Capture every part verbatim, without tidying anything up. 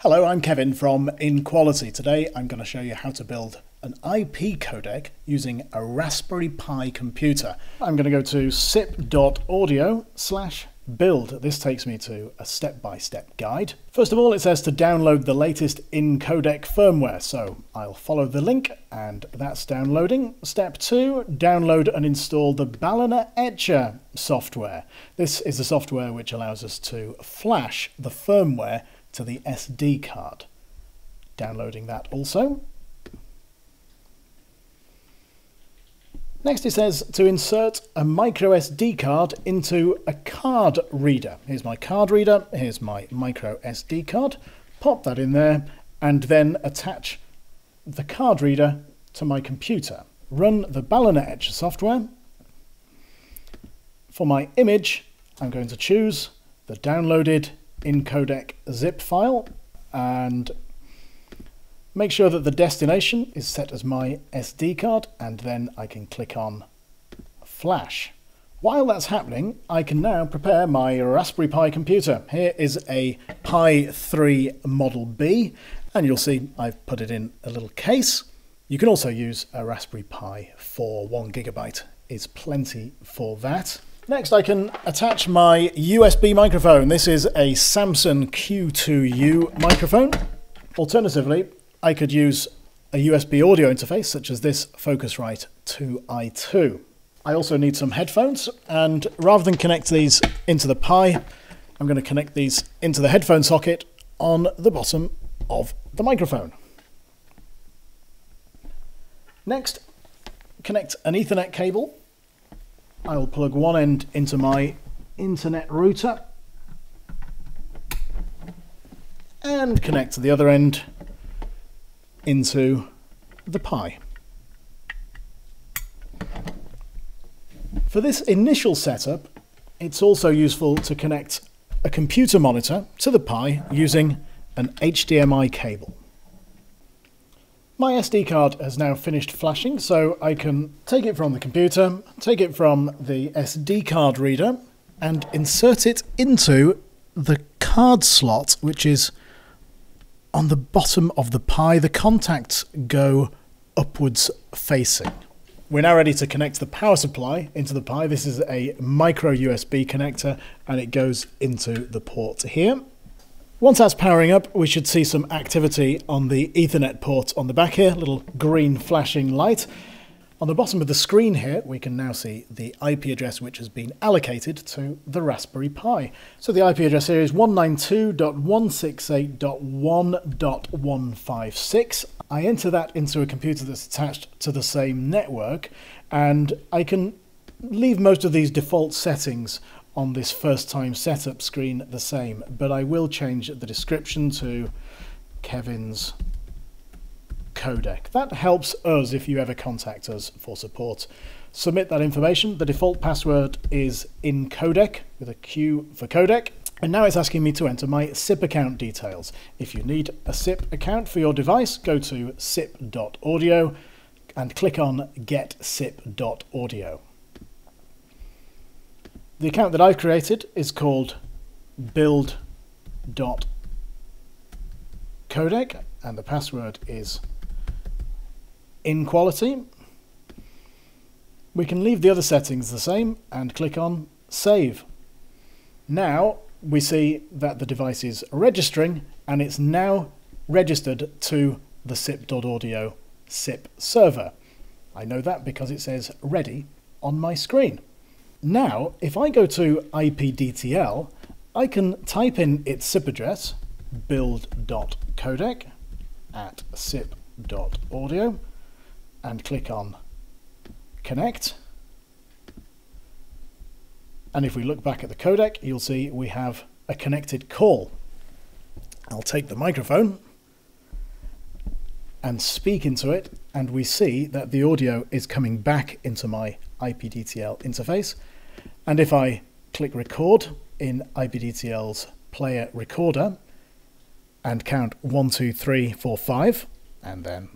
Hello, I'm Kevin from inQuality. Today I'm going to show you how to build an I P codec using a Raspberry Pi computer. I'm going to go to sip.audio slash build. This takes me to a step-by-step guide. First of all, it says to download the latest inqodec firmware, so I'll follow the link and that's downloading. Step two, download and install the Ballerina Etcher software. This is the software which allows us to flash the firmware to the S D card. Downloading that also. Next it says to insert a MicroSD card into a card reader. Here's my card reader, here's my MicroSD card. Pop that in there and then attach the card reader to my computer. Run the Ballerina Etcher software. For my image, I'm going to choose the downloaded inqodec zip file and make sure that the destination is set as my S D card, and then I can click on Flash. While that's happening, I can now prepare my Raspberry Pi computer. Here is a Pi three Model B, and you'll see I've put it in a little case. You can also use a Raspberry Pi four, one gigabyte is plenty for that. Next, I can attach my U S B microphone. This is a Samsung Q two U microphone. Alternatively, I could use a U S B audio interface such as this Focusrite two i two. I also need some headphones, and rather than connect these into the Pi, I'm going to connect these into the headphone socket on the bottom of the microphone. Next, connect an Ethernet cable. I will plug one end into my internet router and connect the other end into the Pi. For this initial setup, it's also useful to connect a computer monitor to the Pi using an H D M I cable. My S D card has now finished flashing, so I can take it from the computer, take it from the S D card reader, and insert it into the card slot, which is on the bottom of the Pi. The contacts go upwards facing. We're now ready to connect the power supply into the Pi. This is a micro U S B connector and it goes into the port here. Once that's powering up, we should see some activity on the Ethernet port on the back here, little green flashing light. On the bottom of the screen here, we can now see the I P address which has been allocated to the Raspberry Pi. So the I P address here is one ninety-two dot one sixty-eight dot one dot one fifty-six. I enter that into a computer that's attached to the same network, and I can leave most of these default settings on this first time setup screen the same, but I will change the description to Kevin's codec. That helps us if you ever contact us for support. Submit that information. The default password is inqodec with a Q for codec. And now it's asking me to enter my S I P account details. If you need a S I P account for your device, go to sip.audio and click on Get sip.audio. The account that I've created is called build.codec and the password is inQuality. We can leave the other settings the same and click on Save. Now we see that the device is registering and it's now registered to the sip.audio S I P server. I know that because it says ready on my screen. Now, if I go to I P D T L, I can type in its S I P address, build.codec at sip.audio, and click on Connect. And if we look back at the codec, you'll see we have a connected call. I'll take the microphone and speak into it, and we see that the audio is coming back into my I P D T L interface. And if I click record in I P D T L's player recorder and count one, two, three, four, five, and then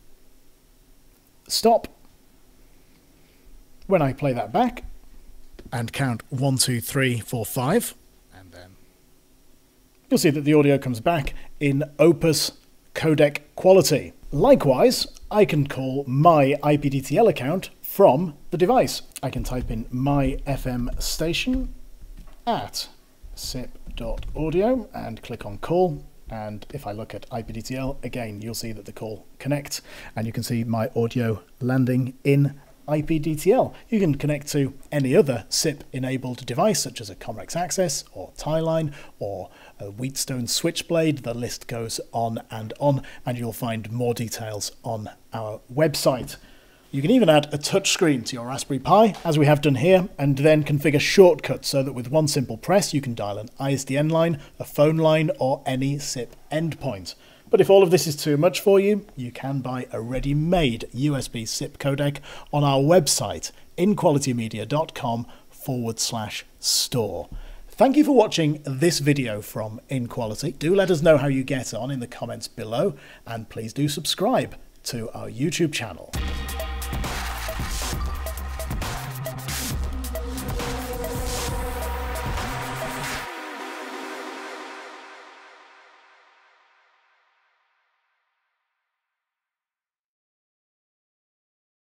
stop, when I play that back and count one, two, three, four, five, and then you'll see that the audio comes back in Opus codec quality. Likewise, I can call my I P D T L account from the device. I can type in my F M station at sip dot audio and click on call. And if I look at I P D T L, again, you'll see that the call connects and you can see my audio landing in I P D T L. You can connect to any other S I P-enabled device, such as a Comrex Access or Tie-Line or a Wheatstone Switchblade. The list goes on and on, and you'll find more details on our website. You can even add a touchscreen to your Raspberry Pi, as we have done here, and then configure shortcuts so that with one simple press you can dial an I S D N line, a phone line, or any S I P endpoint. But if all of this is too much for you, you can buy a ready-made U S B S I P codec on our website, inqualitymedia.com forward slash store. Thank you for watching this video from InQuality. Do let us know how you get on in the comments below, and please do subscribe to our YouTube channel.